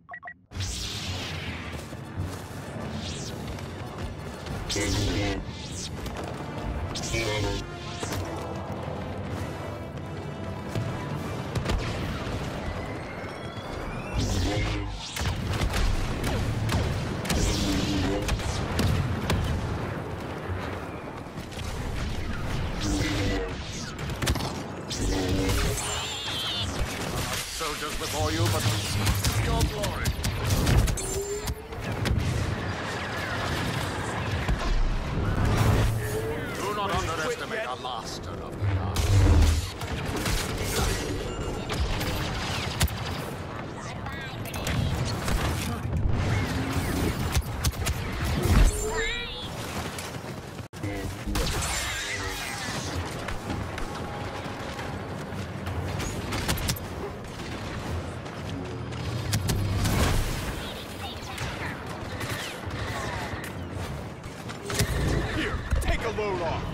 Soldiers before you, but your glory. Do not underestimate a master of the art. Load off.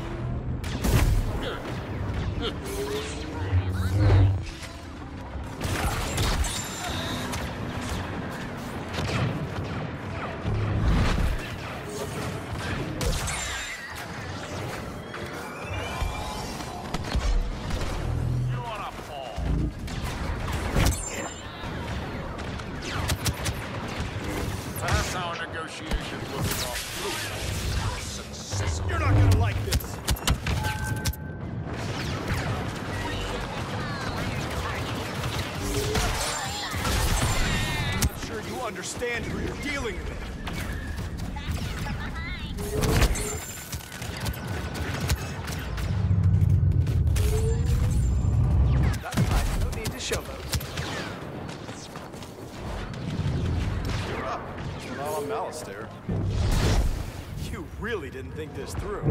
That's our negotiations will be off. You're not gonna like this. I'm not sure you understand who you're dealing with. That's fine. No need to show those. You're up. Not on malice there. You really didn't think this through.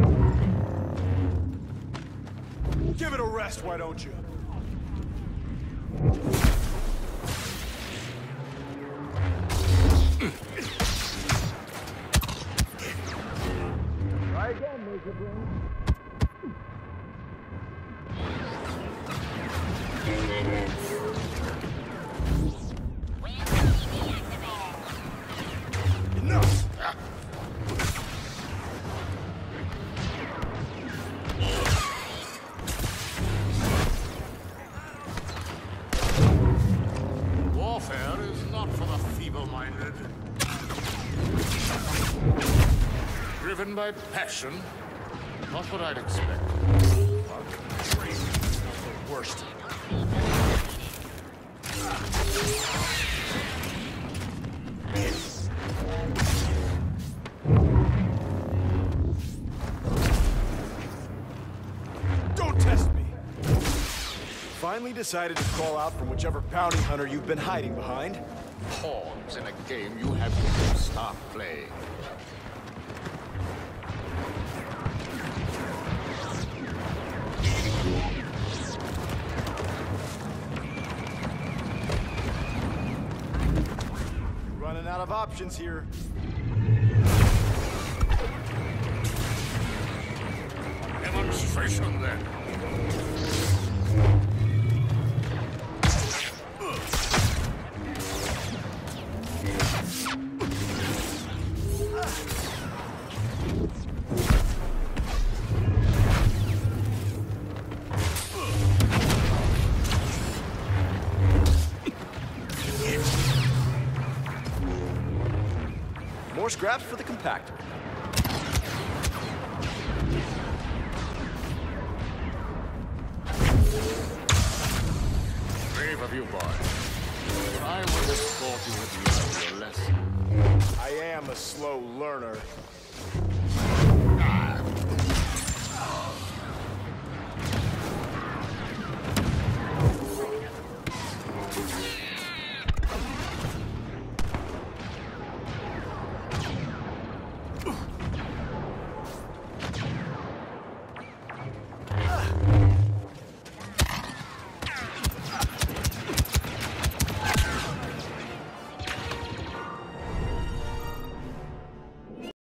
Give it a rest, why don't you? Try again, Major Brain. Enough! Warfare is not for the feeble-minded. Driven by passion, not what I'd expect. Crazy. It's not the worst. Don't test me. Finally decided to crawl out from whichever bounty hunter you've been hiding behind. Pawns in a game you have to start playing. Running out of options here. Demonstration then. More scraps for the compactor. Brave of you, boy. But I would have thought you had learned your lesson. I am a slow learner.